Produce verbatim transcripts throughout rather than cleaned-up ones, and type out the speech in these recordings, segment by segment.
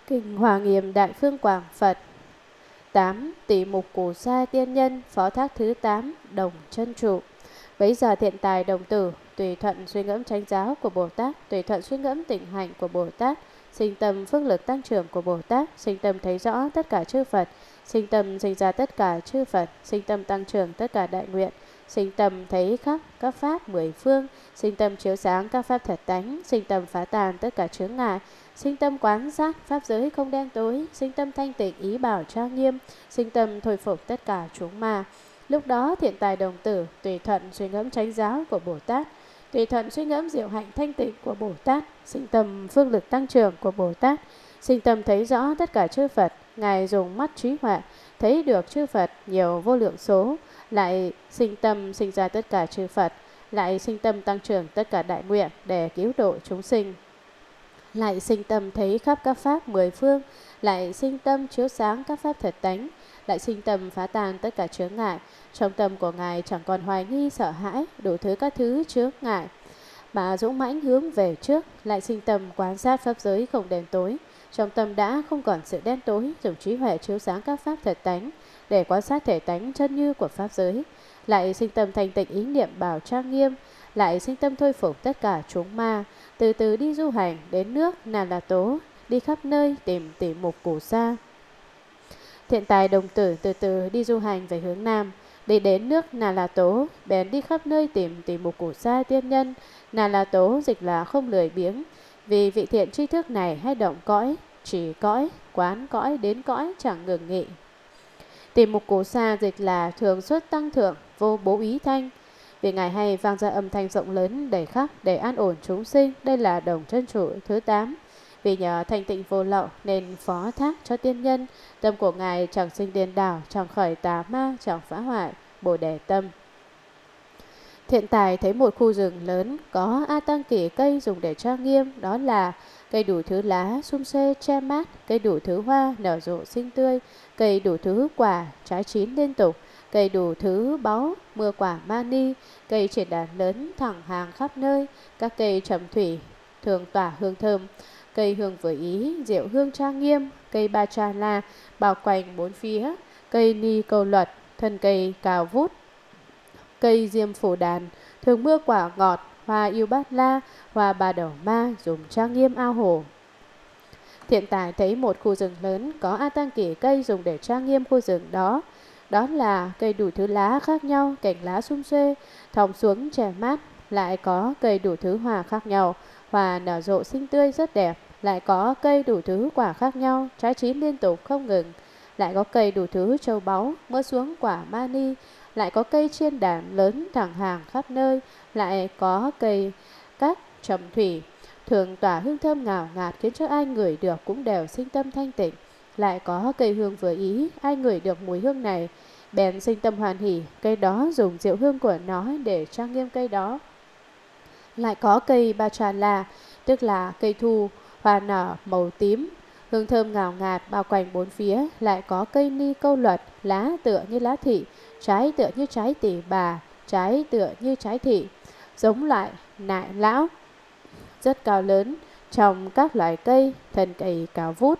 Kinh Hoa Nghiêm Đại Phương Quảng Phật. Tám. Tỷ mục Củ Sa Tiên Nhân, phó thác thứ tám, đồng chân trụ. Bấy giờ thiện tài đồng tử, tùy thuận suy ngẫm chánh giáo của Bồ Tát, tùy thuận suy ngẫm tịnh hạnh của Bồ Tát, sinh tâm phước lực tăng trưởng của Bồ Tát, sinh tâm thấy rõ tất cả chư Phật, sinh tâm sinh ra tất cả chư Phật, sinh tâm tăng trưởng tất cả đại nguyện, sinh tâm thấy khắp các pháp mười phương, sinh tâm chiếu sáng các pháp thật tánh, sinh tâm phá tàn tất cả chướng ngại, sinh tâm quán sát pháp giới không đen tối, sinh tâm thanh tịnh ý bảo trang nghiêm, sinh tâm thôi phục tất cả chúng ma. Lúc đó thiện tài đồng tử tùy thuận suy ngẫm chánh giáo của Bồ Tát, tùy thuận suy ngẫm diệu hạnh thanh tịnh của Bồ Tát, sinh tâm phương lực tăng trưởng của Bồ Tát, sinh tâm thấy rõ tất cả chư Phật. Ngài dùng mắt trí huệ thấy được chư Phật nhiều vô lượng số, lại sinh tâm sinh ra tất cả chư Phật, lại sinh tâm tăng trưởng tất cả đại nguyện để cứu độ chúng sinh, lại sinh tâm thấy khắp các pháp mười phương, lại sinh tâm chiếu sáng các pháp thật tánh, lại sinh tâm phá tan tất cả chướng ngại. Trong tâm của Ngài chẳng còn hoài nghi sợ hãi đủ thứ các thứ chướng ngại, mà dũng mãnh hướng về trước, lại sinh tâm quan sát pháp giới không đen tối. Trong tâm đã không còn sự đen tối, dùng trí huệ chiếu sáng các pháp thật tánh để quan sát thể tánh chân như của pháp giới, lại sinh tâm thanh tịnh ý niệm bảo trang nghiêm, lại sinh tâm thôi phục tất cả chúng ma, từ từ đi du hành đến nước Nà La Tố, đi khắp nơi tìm tỷ mục Củ Sa. Thiện tài đồng tử từ từ đi du hành về hướng Nam, đi đến nước Nà La Tố, bèn đi khắp nơi tìm tỷ mục Củ Sa tiên nhân. Nà La Tố dịch là không lười biếng, vì vị thiện tri thức này hay động cõi, chỉ cõi, quán cõi, đến cõi chẳng ngừng nghỉ. Tỷ mục Củ Sa dịch là thường xuất tăng thượng, vô bố ý thanh, vì Ngài hay vang ra âm thanh rộng lớn đầy khắp để an ổn chúng sinh. Đây là đồng chân trụ thứ tám. Vì nhờ thanh tịnh vô lậu nên phó thác cho tiên nhân. Tâm của Ngài chẳng sinh điên đảo, chẳng khởi tà ma, chẳng phá hoại Bồ Đề tâm. Thiện tài thấy một khu rừng lớn có a tăng kỷ cây dùng để trang nghiêm, đó là cây đủ thứ lá sum xuê che mát, cây đủ thứ hoa nở rộ xinh tươi, cây đủ thứ quả trái chín liên tục, cây đủ thứ báu mưa quả mani, cây triển đàn lớn thẳng hàng khắp nơi, các cây trầm thủy thường tỏa hương thơm, cây hương vừa ý diệu hương trang nghiêm, cây ba cha la bao quanh bốn phía, cây ni câu luật, thân cây cao vút, cây diêm phù đàn thường mưa quả ngọt, hoa yêu bát la, hoa ba đầu ma dùng trang nghiêm ao hồ. Thiện tài thấy một khu rừng lớn có a tăng kỷ cây dùng để trang nghiêm khu rừng đó, đó là cây đủ thứ lá khác nhau, cành lá sum xuê thòng xuống che mát, lại có cây đủ thứ hoa khác nhau, hoa nở rộ xinh tươi rất đẹp, lại có cây đủ thứ quả khác nhau, trái chín liên tục không ngừng, lại có cây đủ thứ châu báu mưa xuống quả mani, lại có cây chiên đàn lớn thẳng hàng khắp nơi, lại có cây cát trầm thủy thường tỏa hương thơm ngào ngạt, khiến cho ai ngửi được cũng đều sinh tâm thanh tịnh. Lại có cây hương vừa ý, ai ngửi được mùi hương này bèn sinh tâm hoàn hỷ, cây đó dùng diệu hương của nó để trang nghiêm cây đó. Lại có cây ba trà la, tức là cây thu, hoa nở màu tím, hương thơm ngào ngạt bao quanh bốn phía. Lại có cây ni câu luật, lá tựa như lá thị, trái tựa như trái tỷ bà, trái tựa như trái thị, giống loại nại lão, rất cao lớn trong các loại cây, thân cây cao vút.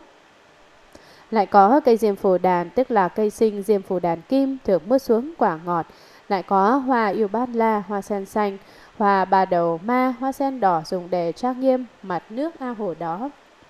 Lại có cây diêm phù đàn, tức là cây sinh diêm phù đàn kim, thường mưa xuống quả ngọt. Lại có hoa yêu bát la, hoa sen xanh, hoa ba đầu ma, hoa sen đỏ dùng để trang nghiêm mặt nước ao hồ đó.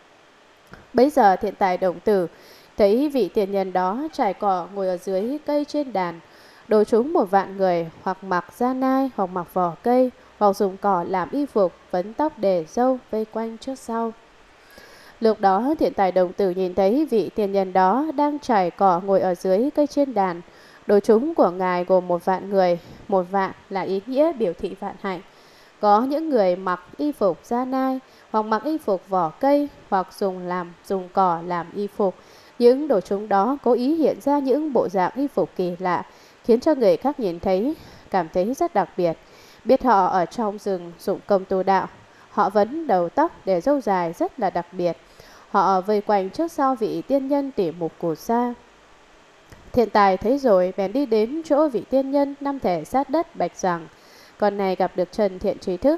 Bấy giờ thiện tài đồng tử thấy vị tiền nhân đó trải cỏ ngồi ở dưới cây trên đàn, đối chúng một vạn người, hoặc mặc da nai, hoặc mặc vỏ cây, hoặc dùng cỏ làm y phục, vấn tóc để râu vây quanh trước sau. Lúc đó thiện tài đồng tử nhìn thấy vị tiền nhân đó đang trải cỏ ngồi ở dưới cây trên đàn. Đối chúng của Ngài gồm một vạn người, một vạn là ý nghĩa biểu thị vạn hạnh. Có những người mặc y phục da nai, hoặc mặc y phục vỏ cây, hoặc dùng làm dùng cỏ làm y phục. Những đồ chúng đó cố ý hiện ra những bộ dạng y phục kỳ lạ, khiến cho người khác nhìn thấy cảm thấy rất đặc biệt, biết họ ở trong rừng dụng công tu đạo. Họ vấn đầu tóc để râu dài rất là đặc biệt. Họ vây quanh trước sau vị tiên nhân tỷ mục Củ Sa. Thiện tài thấy rồi bèn đi đến chỗ vị tiên nhân năm thể sát đất bạch rằng: con này gặp được Trần thiện trí thức,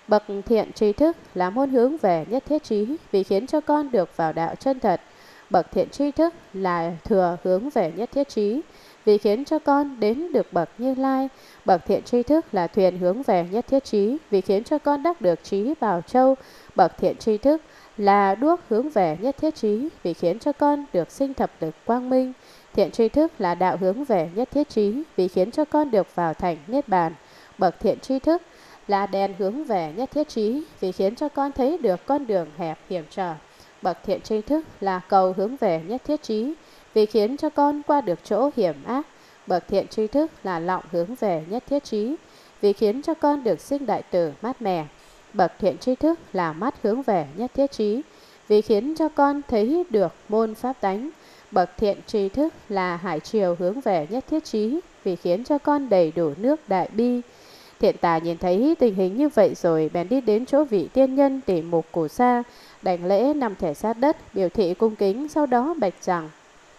Bậc thiện tri thức là môn hướng về nhất thiết trí, vì khiến cho con được vào đạo chân thật. Bậc thiện tri thức là thừa hướng về nhất thiết trí, vì khiến cho con đến được bậc Như Lai. Bậc thiện tri thức là thuyền hướng về nhất thiết trí, vì khiến cho con đắc được trí Bảo Châu. Bậc thiện tri thức là đuốc hướng về nhất thiết trí, vì khiến cho con được sinh thập lực quang minh. Thiện tri thức là đạo hướng về nhất thiết trí, vì khiến cho con được vào thành niết bàn. Bậc thiện tri thức là đèn hướng về nhất thiết trí, vì khiến cho con thấy được con đường hẹp hiểm trở. Bậc thiện tri thức là cầu hướng về nhất thiết trí, vì khiến cho con qua được chỗ hiểm ác. Bậc thiện tri thức là lọng hướng về nhất thiết trí, vì khiến cho con được sinh đại tử mát mẻ. Bậc thiện tri thức là mắt hướng về nhất thiết trí, vì khiến cho con thấy được môn pháp tánh. Bậc thiện tri thức là hải triều hướng về nhất thiết trí, vì khiến cho con đầy đủ nước đại bi. Thiện tài nhìn thấy tình hình như vậy rồi bèn đi đến chỗ vị tiên nhân tỷ mục Cù Sa, đảnh lễ nằm thể sát đất, biểu thị cung kính, sau đó bạch rằng: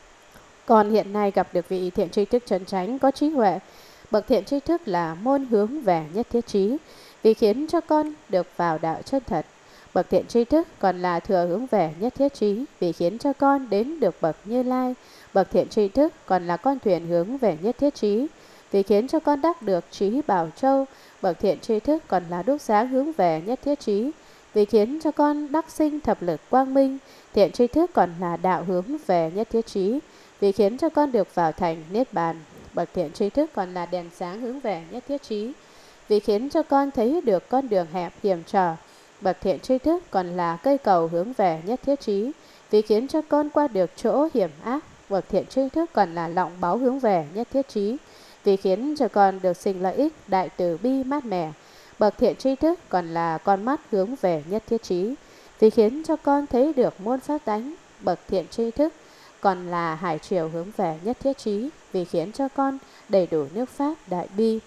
con hiện nay gặp được vị thiện tri thức chân chánh có trí huệ. Bậc thiện tri thức là môn hướng về nhất thiết trí, vì khiến cho con được vào đạo chân thật. Bậc thiện tri thức còn là thừa hướng về nhất thiết trí, vì khiến cho con đến được bậc Như Lai. Bậc thiện tri thức còn là con thuyền hướng về nhất thiết trí, vì khiến cho con đắc được trí Bảo Châu. Bậc thiện tri thức còn là đuốc sáng hướng về nhất thiết trí, vì khiến cho con đắc sinh thập lực quang minh. Thiện tri thức còn là đạo hướng về nhất thiết trí, vì khiến cho con được vào thành niết bàn. Bậc thiện tri thức còn là đèn sáng hướng về nhất thiết trí, vì khiến cho con thấy được con đường hẹp hiểm trở. Bậc thiện tri thức còn là cây cầu hướng về nhất thiết trí, vì khiến cho con qua được chỗ hiểm ác. Bậc thiện tri thức còn là lọng báu hướng về nhất thiết trí, vì khiến cho con được sinh lợi ích đại từ bi mát mẻ. Bậc thiện tri thức còn là con mắt hướng về nhất thiết trí, vì khiến cho con thấy được môn pháp tánh. Bậc thiện tri thức còn là hải triều hướng về nhất thiết trí, vì khiến cho con đầy đủ nước pháp đại bi.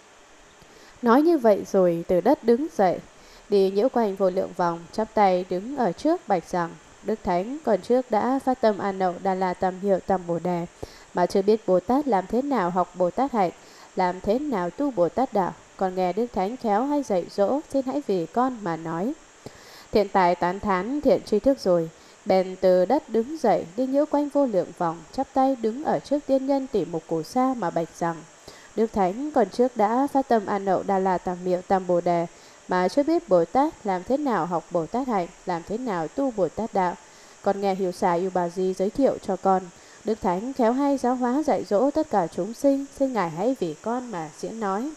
Nói như vậy rồi từ đất đứng dậy, đi nhiễu quanh vô lượng vòng, chắp tay đứng ở trước bạch rằng: Đức Thánh còn trước đã phát tâm An Nậu Đà La Tam Hiệu Tam Bồ Đề, mà chưa biết Bồ Tát làm thế nào học Bồ Tát hạnh, làm thế nào tu Bồ Tát đạo. Còn nghe Đức Thánh khéo hay dạy dỗ, xin hãy vì con mà nói. Thiện tài tán thán thiện tri thức rồi, bèn từ đất đứng dậy, đi nhiễu quanh vô lượng vòng, chắp tay đứng ở trước tiên nhân tỷ mục Cù Sa mà bạch rằng: Đức Thánh còn trước đã phát tâm An Nậu Đà La Tam Hiệu Tam Bồ Đề, mà chưa biết Bồ Tát làm thế nào học Bồ Tát hạnh, làm thế nào tu Bồ Tát đạo. Con nghe Hiểu Xà Yêu Bà Di giới thiệu cho con. Đức Thánh khéo hay giáo hóa dạy dỗ tất cả chúng sinh, xin Ngài hãy vì con mà diễn nói.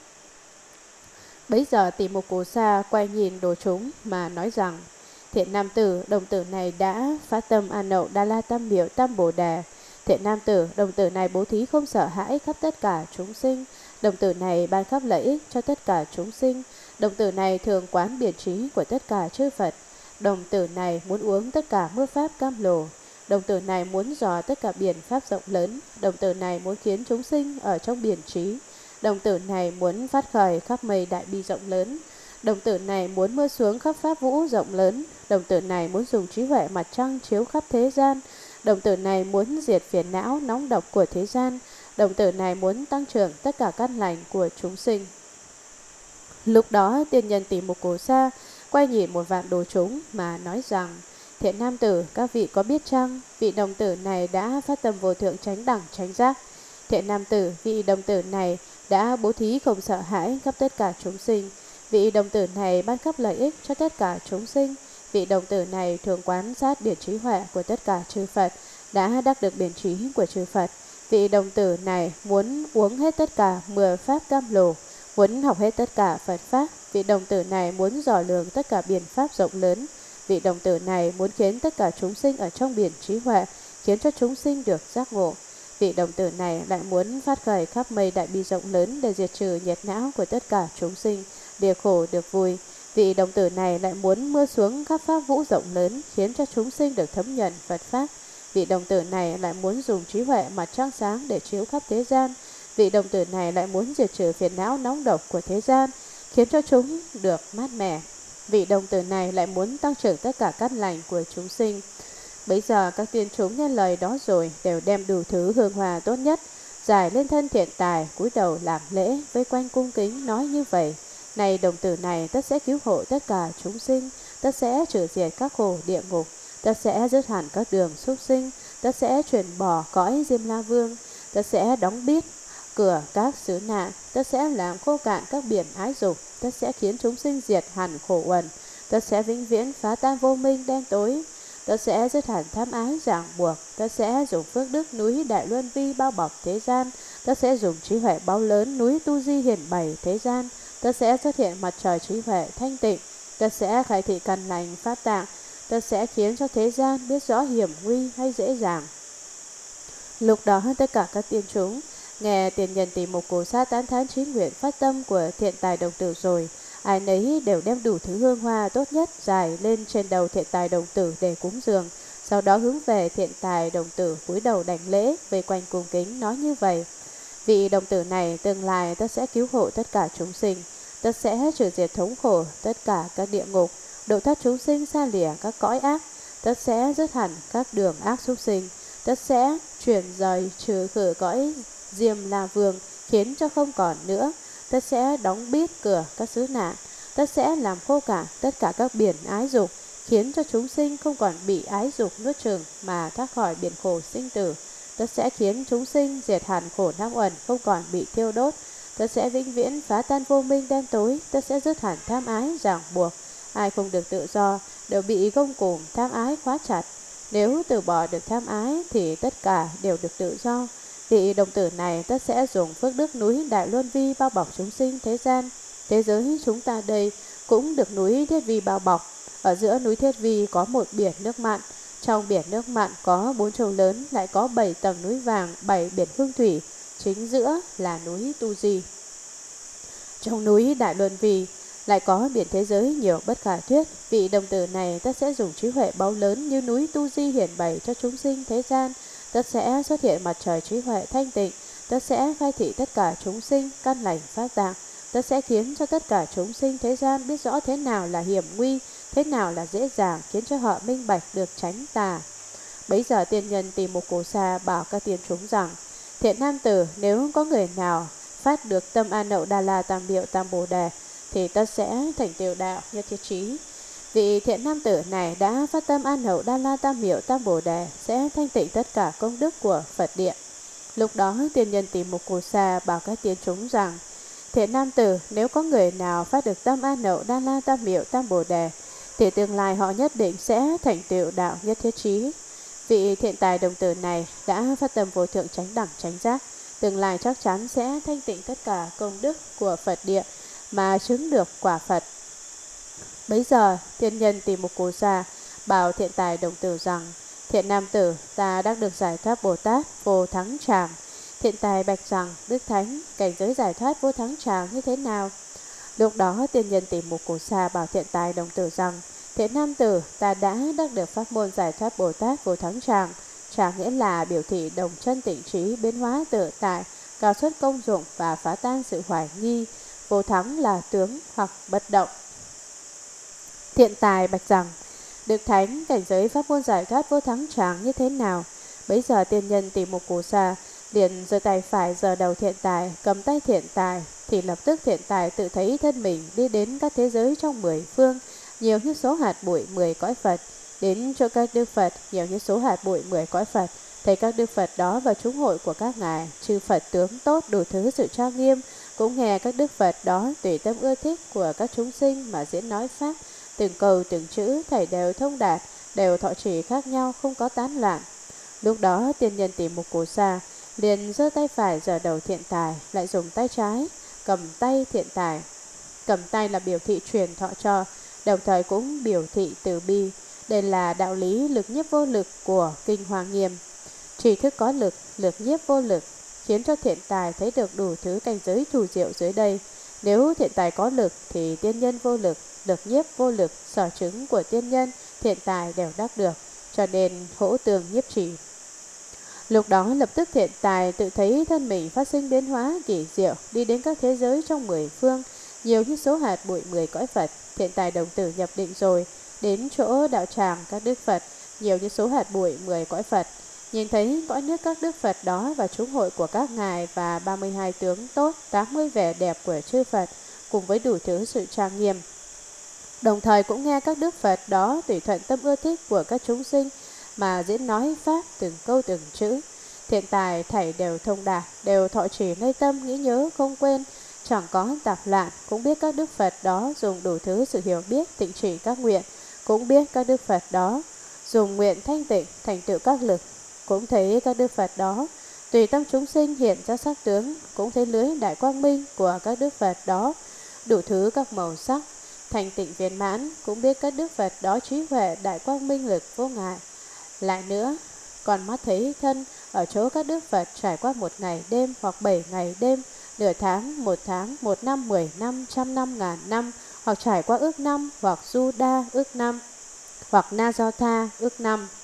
Bấy giờ tỷ mục Cù Sa quay nhìn đồ chúng mà nói rằng: Thiện nam tử, đồng tử này đã phát tâm An Nậu Đà La Tam Hiệu Tam Bồ Đề. Thiện nam tử, đồng tử này bố thí không sợ hãi khắp tất cả chúng sinh. Đồng tử này ban khắp lợi ích cho tất cả chúng sinh. Đồng tử này thường quán biển trí của tất cả chư Phật. Đồng tử này muốn uống tất cả mưa pháp cam lồ. Đồng tử này muốn dò tất cả biển pháp rộng lớn. Đồng tử này muốn khiến chúng sinh ở trong biển trí. Đồng tử này muốn phát khởi khắp mây đại bi rộng lớn. Đồng tử này muốn mưa xuống khắp pháp vũ rộng lớn. Đồng tử này muốn dùng trí huệ mặt trăng chiếu khắp thế gian. Đồng tử này muốn diệt phiền não nóng độc của thế gian. Đồng tử này muốn tăng trưởng tất cả căn lành của chúng sinh. Lúc đó tiên nhân tỷ mục Cù Sa quay nhìn một vạn đồ chúng mà nói rằng: Thiện nam tử, các vị có biết chăng, vị đồng tử này đã phát tâm vô thượng chánh đẳng chánh giác. Thiện nam tử, vị đồng tử này đã bố thí không sợ hãi khắp tất cả chúng sinh. Vị đồng tử này ban khắp lợi ích cho tất cả chúng sinh. Vị đồng tử này thường quán sát biển trí huệ của tất cả chư Phật, đã đắc được biển trí của chư Phật. Vị đồng tử này muốn uống hết tất cả mười pháp cam lồ, muốn học hết tất cả Phật pháp. Vị đồng tử này muốn dò lường tất cả biển pháp rộng lớn. Vị đồng tử này muốn khiến tất cả chúng sinh ở trong biển trí huệ, khiến cho chúng sinh được giác ngộ. Vị đồng tử này lại muốn phát khởi khắp mây đại bi rộng lớn để diệt trừ nhiệt não của tất cả chúng sinh, địa khổ được vui. Vị đồng tử này lại muốn mưa xuống khắp pháp vũ rộng lớn, khiến cho chúng sinh được thấm nhuần Phật pháp. Vị đồng tử này lại muốn dùng trí huệ mặt trăng sáng để chiếu khắp thế gian. Vị đồng tử này lại muốn diệt trừ phiền não nóng độc của thế gian, khiến cho chúng được mát mẻ. Vị đồng tử này lại muốn tăng trưởng tất cả căn lành của chúng sinh. Bấy giờ các tiên chúng nghe lời đó rồi đều đem đủ thứ hương hòa tốt nhất giải lên thân thiện tài, cúi đầu làm lễ, vây quanh cung kính nói như vậy: Này đồng tử này, tất sẽ cứu hộ tất cả chúng sinh, tất sẽ trừ diệt các khổ địa ngục, tất sẽ dứt hẳn các đường súc sinh, tất sẽ chuyển bỏ cõi Diêm La Vương, tất sẽ đóng bít cửa các xứ nạn, tất sẽ làm khô cạn các biển ái dục, tất sẽ khiến chúng sinh diệt hẳn khổ uẩn, tất sẽ vĩnh viễn phá tan vô minh đen tối, tất sẽ dứt hẳn tham ái ràng buộc, tất sẽ dùng phước đức núi Đại Luân Vi bao bọc thế gian, tất sẽ dùng trí huệ báu lớn núi Tu Di hiển bày thế gian, tất sẽ xuất hiện mặt trời trí huệ thanh tịnh, tất sẽ khai thị căn lành pháp tạng, tất sẽ khiến cho thế gian biết rõ hiểm nguy hay dễ dàng. Lúc đó tất cả các tiên chúng nghe tiền nhân Tỷ Mục Cổ Sa tán thán chí nguyện phát tâm của thiện tài đồng tử rồi, ai nấy đều đem đủ thứ hương hoa tốt nhất dài lên trên đầu thiện tài đồng tử để cúng dường. Sau đó hướng về thiện tài đồng tử cúi đầu đảnh lễ, vây quanh cung kính nói như vậy: vị đồng tử này tương lai tất sẽ cứu hộ tất cả chúng sinh, tất sẽ trừ diệt thống khổ tất cả các địa ngục, độ thoát chúng sinh xa lìa các cõi ác, tất sẽ dứt hẳn các đường ác súc sinh, tất sẽ chuyển rời trừ khử cõi Diêm La Vương, khiến cho không còn nữa, tất sẽ đóng bít cửa các xứ nạn, tất sẽ làm khô cạn tất cả các biển ái dục, khiến cho chúng sinh không còn bị ái dục nuốt chửng mà thoát khỏi biển khổ sinh tử, tất sẽ khiến chúng sinh diệt hẳn khổ năm uẩn, không còn bị thiêu đốt, tất sẽ vĩnh viễn phá tan vô minh đen tối, tất sẽ dứt hẳn tham ái ràng buộc, ai không được tự do đều bị gông cùm tham ái khóa chặt. Nếu từ bỏ được tham ái thì tất cả đều được tự do. Vị đồng tử này tất sẽ dùng phước đức núi Đại Luân Vi bao bọc chúng sinh thế gian. Thế giới chúng ta đây cũng được núi Thiết Vi bao bọc. Ở giữa núi Thiết Vi có một biển nước mặn. Trong biển nước mặn có bốn châu lớn, lại có bảy tầng núi vàng, bảy biển hương thủy. Chính giữa là núi Tu Di. Trong núi Đại Luân Vi lại có biển thế giới nhiều bất khả thuyết. Vị đồng tử này tất sẽ dùng trí huệ báu lớn như núi Tu Di hiển bày cho chúng sinh thế gian. Tất sẽ xuất hiện mặt trời trí huệ thanh tịnh, tất sẽ khai thị tất cả chúng sinh căn lành pháp tạng, tất sẽ khiến cho tất cả chúng sinh thế gian biết rõ thế nào là hiểm nguy, thế nào là dễ dàng, khiến cho họ minh bạch được tránh tà. Bấy giờ tiên nhân Tỷ Mục Cổ Sa bảo các tiên chúng rằng: thiện nam tử, nếu có người nào phát được tâm An Nậu Đa La Tam Miệu Tam Bồ Đề thì tất sẽ thành tựu đạo nhất thiết trí. Vị thiện nam tử này đã phát tâm An Nậu Đa La Tam Miệu Tam Bồ Đề sẽ thanh tịnh tất cả công đức của Phật điện. Lúc đó tiên nhân Tỷ Mục Cổ Sa bảo các tiên chúng rằng: thiện nam tử, nếu có người nào phát được tâm An Nậu Đa La Tam Miệu Tam Bồ Đề thì tương lai họ nhất định sẽ thành tựu đạo nhất thiết trí. Vị thiện tài đồng tử này đã phát tâm vô thượng chánh đẳng chánh giác, tương lai chắc chắn sẽ thanh tịnh tất cả công đức của Phật điện mà chứng được quả Phật. Bấy giờ tiên nhân Tỷ Mục Cổ Sa bảo thiện tài đồng tử rằng: thiện nam tử, ta đã được giải thoát Bồ Tát vô thắng tràng. Thiện tài bạch rằng: Đức Thánh, cảnh giới giải thoát vô thắng tràng như thế nào? Lúc đó tiên nhân Tỷ Mục Cổ Sa bảo thiện tài đồng tử rằng: thiện nam tử, ta đã đắc được pháp môn giải thoát Bồ Tát vô thắng tràng. Tràng nghĩa là biểu thị đồng chân tịnh trí, biến hóa tự tại, cao xuất công dụng và phá tan sự hoài nghi. Vô thắng là tướng hoặc bất động. Thiện tài bạch rằng: Đức Thánh, cảnh giới pháp môn giải thoát vô thắng tràng như thế nào? Bấy giờ tiên nhân Tỷ Mục Cổ Sa liền giơ tay phải giơ đầu thiện tài, cầm tay thiện tài, thì lập tức thiện tài tự thấy thân mình đi đến các thế giới trong mười phương, nhiều như số hạt bụi mười cõi Phật, đến chỗ các đức Phật nhiều như số hạt bụi mười cõi Phật. Thấy các đức Phật đó và chúng hội của các ngài, chư Phật tướng tốt đủ thứ sự trang nghiêm, cũng nghe các đức Phật đó tùy tâm ưa thích của các chúng sinh mà diễn nói pháp, từng câu từng chữ thảy đều thông đạt, đều thọ trì khác nhau, không có tán loạn. Lúc đó tiên nhân Tỷ Mục Cổ Sa liền giơ tay phải giở đầu thiện tài, lại dùng tay trái cầm tay thiện tài. Cầm tay là biểu thị truyền thọ cho, đồng thời cũng biểu thị từ bi. Đây là đạo lý lực nhiếp vô lực của Kinh Hoa Nghiêm. Trí thức có lực, lực nhiếp vô lực, khiến cho thiện tài thấy được đủ thứ cảnh giới thù diệu dưới đây. Nếu thiện tài có lực thì tiên nhân vô lực, lực nhiếp vô lực, sở chứng của tiên nhân, thiện tài đều đắc được, cho nên hỗ tường nhiếp trì. Lúc đó lập tức thiện tài tự thấy thân mình phát sinh biến hóa kỳ diệu, đi đến các thế giới trong mười phương, nhiều như số hạt bụi mười cõi Phật. Thiện tài đồng tử nhập định rồi, đến chỗ đạo tràng các đức Phật, nhiều như số hạt bụi mười cõi Phật. Nhìn thấy cõi nước các đức Phật đó và chúng hội của các ngài và ba mươi hai tướng tốt, tám mươi vẻ đẹp của chư Phật, cùng với đủ thứ sự trang nghiêm. Đồng thời cũng nghe các đức Phật đó tùy thuận tâm ưa thích của các chúng sinh mà diễn nói pháp từng câu từng chữ. Thiện tài thảy đều thông đạt, đều thọ trì nơi tâm, nghĩ nhớ không quên, chẳng có tạp loạn. Cũng biết các đức Phật đó dùng đủ thứ sự hiểu biết tịnh trị các nguyện. Cũng biết các đức Phật đó dùng nguyện thanh tịnh thành tựu các lực. Cũng thấy các đức Phật đó tùy tâm chúng sinh hiện ra sắc tướng. Cũng thấy lưới đại quang minh của các đức Phật đó đủ thứ các màu sắc thành tịnh viên mãn. Cũng biết các đức Phật đó trí huệ đại quang minh lực vô ngại. Lại nữa, còn mắt thấy thân ở chỗ các đức Phật trải qua một ngày đêm hoặc bảy ngày đêm, nửa tháng, một tháng, một năm, mười năm, trăm năm, ngàn năm, hoặc trải qua ước năm, hoặc du đa ước năm, hoặc na do tha ước năm.